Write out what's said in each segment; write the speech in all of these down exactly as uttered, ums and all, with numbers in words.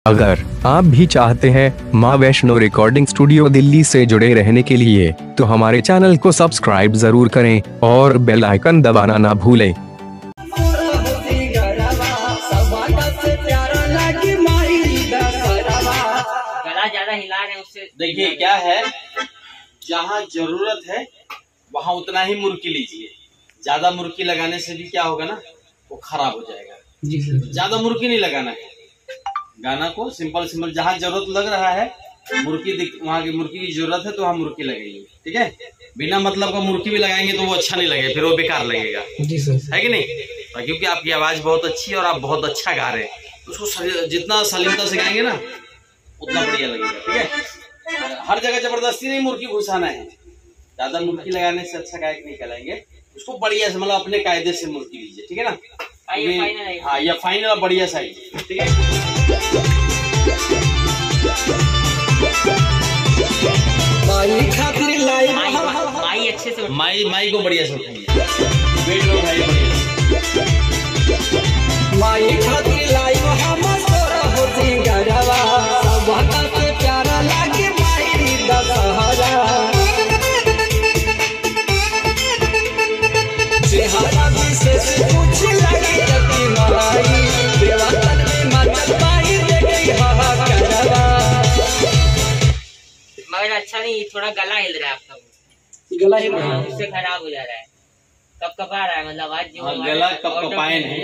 अगर आप भी चाहते हैं माँ वैष्णो रिकॉर्डिंग स्टूडियो दिल्ली से जुड़े रहने के लिए तो हमारे चैनल को सब्सक्राइब जरूर करें और बेल आइकन दबाना ना भूलें। ज्यादा हिला रहे हैं उससे। देखिए क्या है, जहाँ जरूरत है वहाँ उतना ही मुर्की लीजिए। ज्यादा मुर्की लगाने से भी क्या होगा ना, वो खराब हो जाएगा। जी सर। ज्यादा मुर्की नहीं लगाना है, गाना को सिंपल सिंपल जहाँ जरूरत लग रहा है मुर्की, वहाँ की मुर्की की जरूरत है तो वहाँ मुर्की लगेगी। ठीक है, बिना मतलब का मुर्की भी लगाएंगे तो वो अच्छा नहीं लगेगा, फिर वो बेकार लगेगा। जी सर, है कि नहीं? क्योंकि आपकी आवाज बहुत अच्छी है और आप बहुत अच्छा गा रहे हैं, उसको जितना सलीमता से गाएंगे ना उतना बढ़िया लगेगा। ठीक है, हर जगह जबरदस्ती नहीं मुर्की घुसाना है। ज्यादा मुर्की लगाने से अच्छा गायक नहीं कहलाएंगे। उसको बढ़िया से मतलब अपने कायदे से मुर्की लीजिए। ठीक है ना? हाँ, ये फाइनल और बढ़िया साइज। ठीक है, माई खातिर लाई माई अच्छे से माई माई को बढ़िया से उठाइए, वेट लो भाई बढ़िया। माई खातिर लाई हम तोरा होती गरवा, सबका से प्यारा लागे माई दशहरा। चेहरा विशेष कुछ लगे जति माई, देवतन में मचल माई देखी हाहा करवा। मगर अच्छा नहीं, थोड़ा गला हिल रहा है आपका, गला हिल रहा है, उससे खराब हो जा रहा है, कब कपा रहा है, मतलब आज जो गला कब कपाए नहीं।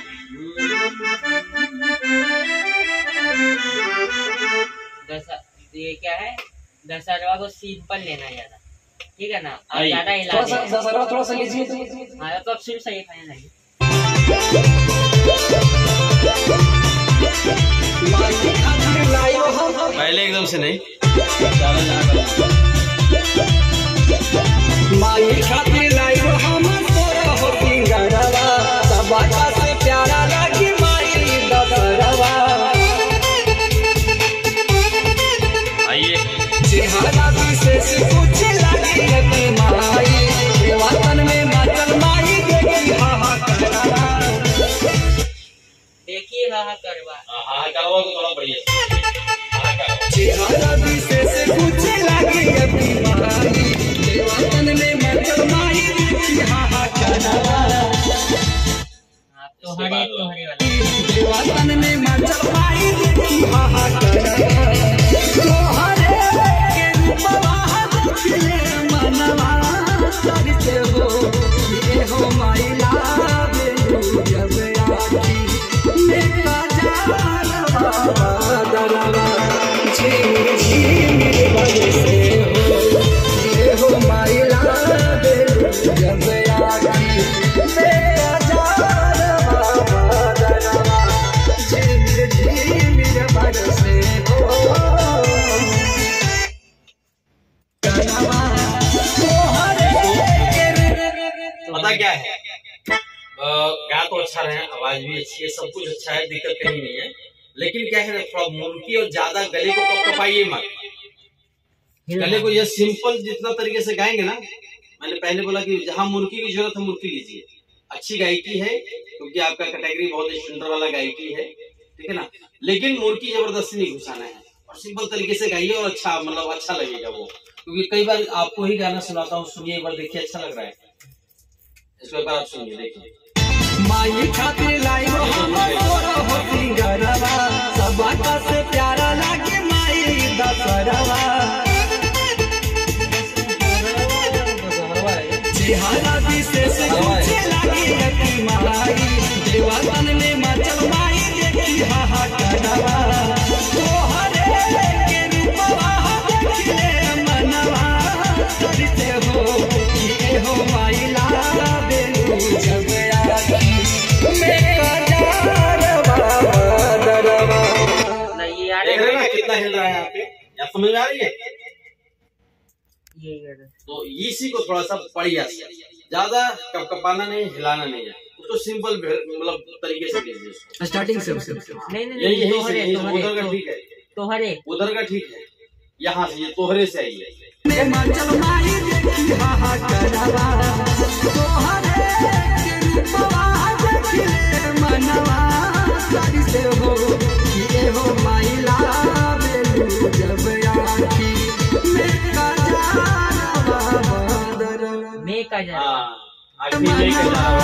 ये क्या है, दशहरा को सिंपल लेना ज्यादा, ठीक है ना? अब ज्यादा हिला दशहरा थोड़ा सा लीजिए। हाँ तो अब सिर्फ सही खाने लगे। पहले एकदम से नहीं, माई खातिर लाइव हम तोरा होती गरवा, सबका से प्यारा लागी माई दशहरा। आइए चेहरा विशेष कुछ लगी जति माई, देवतन में मचल माई देखी हाहा करवा। देखिए हाहा करवा, हाहा करवा को थोड़ा बढ़िया। चेहरा विशेष कुछ लगी जति माई, देवतन में मचल माई देखी हाहा करवा। तोहरे तोहरे वाला देवतन में मचल माई देखी हाहा करवा। तोहरे के रूपवा देखले मनवा करते हो, ये हो माई लावे जब आखी मेरा जानवा दरवा। झीम झीम बजे से हो, ये हो माई लावे जब आखी मेरा जानवा दरवा। झीम झीम बजे से हो। पता क्या है, गा तो अच्छा रहे, आवाज भी अच्छी है, सब कुछ अच्छा है, दिक्कत कहीं नहीं है। लेकिन क्या है ना, थोड़ा मुर्की और ज्यादा गले को कब कपाइए मत। गले को ये सिंपल जितना तरीके से गाएंगे ना, मैंने पहले बोला कि जहाँ मुर्की की जरूरत है मुर्की लीजिए। अच्छी गायकी है क्योंकि आपका कैटेगरी बहुत स्टैंडर्ड वाला गायकी है, ठीक है ना? लेकिन मुर्की जबरदस्ती नहीं घुसाना है और सिंपल तरीके से गाइए और अच्छा मतलब अच्छा लगेगा वो। क्योंकि कई बार आपको ही गाना सुनाता हूँ, सुनिए एक बार, देखिए अच्छा लग रहा है। इसको एक बार आप सुनिए, देखिए। माई खातिर लाइव हम तोरा होती गरवा, सबका से प्यारा लागे माई दशहरा। चेहरा विशेष कुछ लगी जति माई, देवतन में मचल माई देखी हाहा करवा। तोहरे के रूपवा देखले मनवा करते हो, ये हो माई लावे जब आखी मेरा जानवा दरवा। देख रहे ना कितना हिल रहा है यहाँ पे, यहाँ समझ में आ रही है? तो इसी को थोड़ा सा बढ़िया से, ज्यादा कपकपाना नहीं, हिलाना नहीं है, उसको सिंपल मतलब तरीके से लीजिए। स्टार्टिंग से नहीं नहीं यही यही उधर का ठीक है, तोहरे उधर का ठीक है, यहाँ से ये तोहरे से आइए। मनवा से हो, ये हो माई जब आखी में कजारवा बदरवा मैं का जा हाँ आखिर में कजारवा।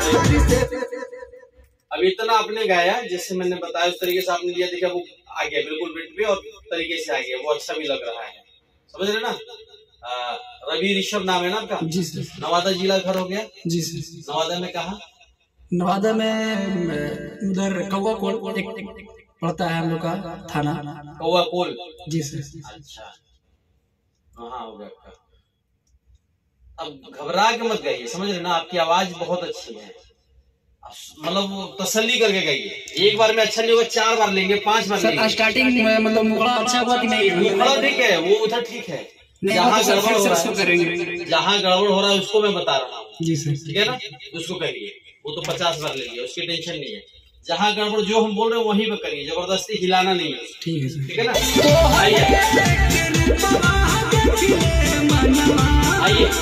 अब इतना आपने गाया जैसे मैंने बताया उस तरीके से आपने लिया, देखा वो आ गया बिल्कुल बीट पे और तरीके से आ गया, वो अच्छा भी लग रहा है, समझ रहे ना। आ, रवि ऋषभ नाम है ना आपका? जी सर। नवादा जिला घर हो गया? जी सर। नवादा में कहा? नवादा में उधर कौवा कोल एक पड़ता है हम लोग का थाना। कौवा कोल? जी सर। अच्छा हाँ हो गया आपका। अब घबरा के मत गाइए, समझ रहे ना, आपकी आवाज बहुत अच्छी है, मतलब तसल्ली करके गाइए। एक बार में अच्छा नहीं होगा, चार बार लेंगे, पांच बार लेंगे। स्टार्टिंग में मतलब मुखड़ा अच्छा हुआ कि नहीं? मुखड़ा ठीक है, वो उधर ठीक है, जहाँ गड़बड़ हो रहा है जहाँ गड़बड़ हो रहा है उसको मैं बता रहा हूँ। जी सर। ठीक है ना, उसको करिए, वो तो पचास बार ले लिया, उसकी टेंशन नहीं है। जहाँ गड़बड़ जो हम बोल रहे हैं वहीं पे करिए, जबरदस्ती हिलाना नहीं है। ठीक है सर। ठीक है ना, आइए आइए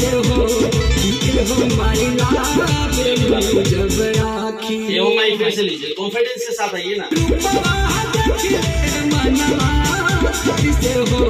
फिर से लीजिए, कॉन्फिडेंस के साथ आइए ना।